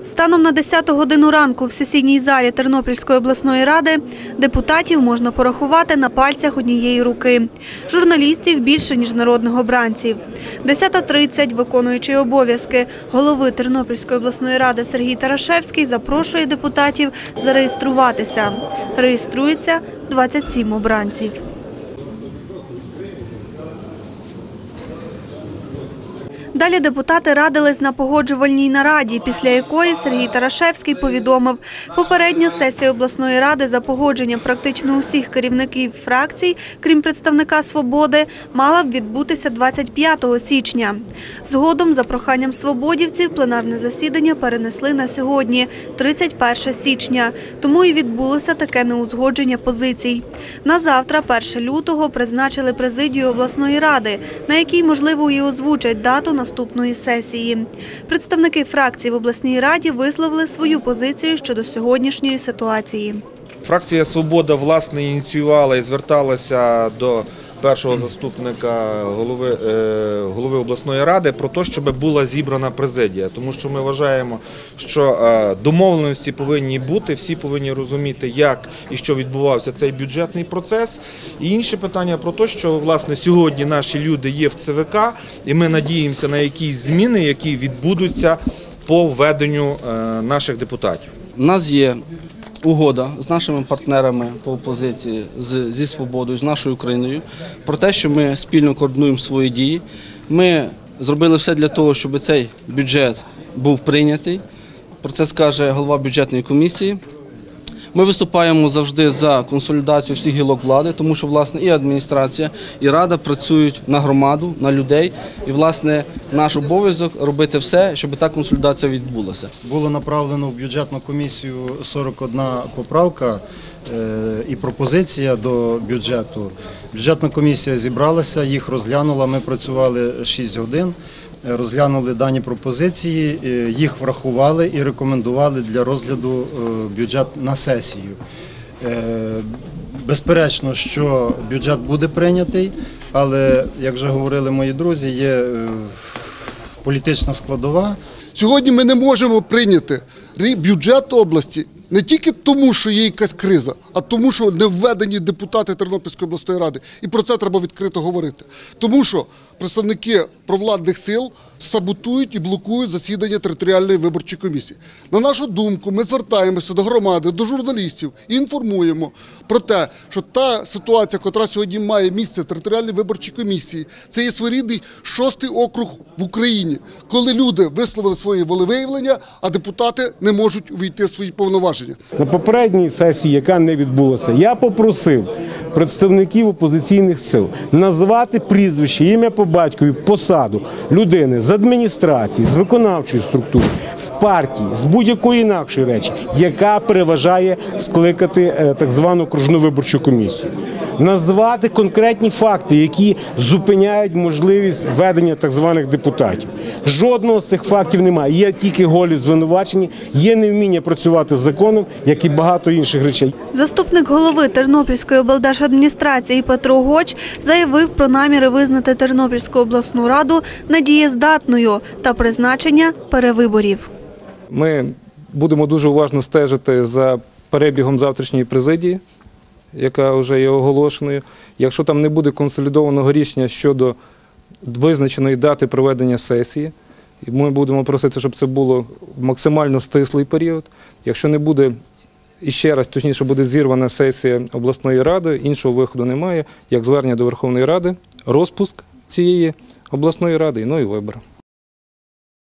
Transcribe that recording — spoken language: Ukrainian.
Станом на 10 годину ранку в сесійній залі Тернопільської обласної ради депутатів можна порахувати на пальцях однієї руки. Журналістів більше, ніж народних обранців. 10:30 виконуючий обов'язки голови Тернопільської обласної ради Сергій Тарашевський запрошує депутатів зареєструватися. Реєструється 27 обранців. Далі депутати радились на погоджувальній нараді, після якої Сергій Тарашевський повідомив, попередньо сесія обласної ради за погодженням практично усіх керівників фракцій, крім представника «Свободи», мала б відбутися 25 січня. Згодом, за проханням свободівців, пленарне засідання перенесли на сьогодні, 31 січня. Тому і відбулося таке неузгодження позицій. На завтра, 1 лютого, призначили президію обласної ради, на якій, можливо, і озвучать дату наступної сесії. Представники фракцій в обласній раді висловили свою позицію щодо сьогоднішньої ситуації. Фракція «Свобода» власне ініціювала і зверталася до першого заступника голови обласної ради про те, щоб була зібрана президія. Тому що ми вважаємо, що домовленості повинні бути, всі повинні розуміти, як і що відбувався цей бюджетний процес. І інше питання про те, що власне сьогодні наші люди є в ЦВК, і ми надіємося на якісь зміни, які відбудуться по введенню наших депутатів. У нас є угода з нашими партнерами по опозиції, зі «Свободою», з нашою Україною, про те, що ми спільно координуємо свої дії. Ми зробили все для того, щоб цей бюджет був прийнятий. Про це скаже голова бюджетної комісії. Ми виступаємо завжди за консолідацію всіх гілок влади, тому що, власне, і адміністрація, і рада працюють на громаду, на людей. І, власне, наш обов'язок робити все, щоб та консолідація відбулася. Було направлено в бюджетну комісію 41 поправка і пропозиція до бюджету. Бюджетна комісія зібралася, їх розглянула, ми працювали 6 годин. Розглянули дані пропозиції, їх врахували і рекомендували для розгляду бюджет на сесію. Безперечно, що бюджет буде прийнятий, але, як вже говорили мої друзі, є політична складова. Сьогодні ми не можемо прийняти бюджет області не тільки тому, що є якась криза, а тому, що не введені депутати Тернопільської обласної ради. І про це треба відкрито говорити. Тому що представники провладних сил саботують і блокують засідання територіальної виборчої комісії. На нашу думку, ми звертаємося до громади, до журналістів і інформуємо про те, що та ситуація, яка сьогодні має місце в територіальній виборчій комісії, це є своєрідний 6-й округ в Україні, коли люди висловили свої волевиявлення, а депутати не можуть увійти в свої повноваження. На попередній сесії, яка не відбулася, я попросив представників опозиційних сил назвати прізвище, ім'я по батькові, посаду людини з адміністрації, з виконавчої структури, з партії, з будь-якої інакшої речі, яка переважає скликати так звану окружну виборчу комісію. Назвати конкретні факти, які зупиняють можливість введення так званих депутатів. Жодного з цих фактів немає. Є тільки голі звинувачення, є невміння працювати з законом, як і багато інших речей. Заступник голови Тернопільської облдержадміністрації Петро Гоч заявив про наміри визнати Тернопільську обласну раду недієздатною та призначення перевиборів. Ми будемо дуже уважно стежити за перебігом завтрашньої президії, яка вже є оголошеною. Якщо там не буде консолідованого рішення щодо визначеної дати проведення сесії, ми будемо просити, щоб це було в максимально стислий період. Якщо не буде, і ще раз, точніше, буде зірвана сесія обласної ради, іншого виходу немає, як звернення до Верховної Ради, розпуск цієї обласної ради, ну і вибори.